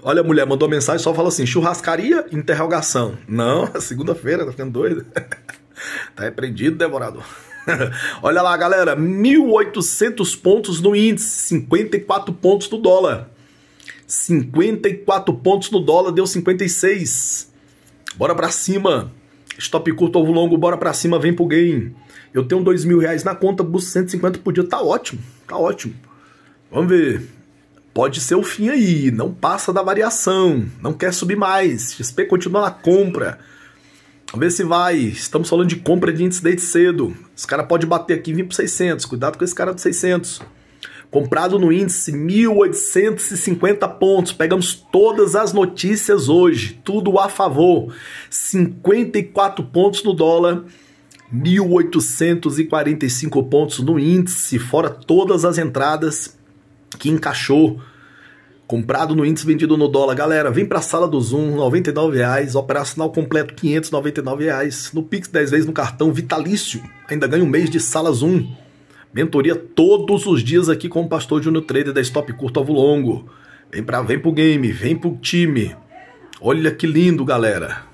Olha, a mulher mandou mensagem, só fala assim, churrascaria, interrogação. Não, segunda-feira, tá ficando doido. Tá repreendido, devorador. Olha lá, galera, 1.800 pontos no índice, 54 pontos no dólar. 54 pontos no dólar, deu 56. Bora pra cima. Stop curto, ovo longo, bora pra cima, vem pro game. Eu tenho R$2.000 na conta, busco 150 por dia, tá ótimo, tá ótimo. Vamos ver. Pode ser o fim aí, não passa da variação, não quer subir mais. XP continua na compra. Vamos ver se vai. Estamos falando de compra de índice desde cedo. Esse cara pode bater aqui e vir para 600. Cuidado com esse cara de 600. Comprado no índice 1.850 pontos. Pegamos todas as notícias hoje. Tudo a favor. 54 pontos no dólar. 1.845 pontos no índice. Fora todas as entradas que encaixou. Comprado no índice, vendido no dólar. Galera, vem pra sala do Zoom, R$99. Operacional completo, R$599. No Pix, 10 vezes no cartão, vitalício. Ainda ganha um mês de sala Zoom. Mentoria todos os dias aqui com o Pastor Júnior Trader da Stop Curto Ovo Longo. Vem pro game, vem pro time. Olha que lindo, galera.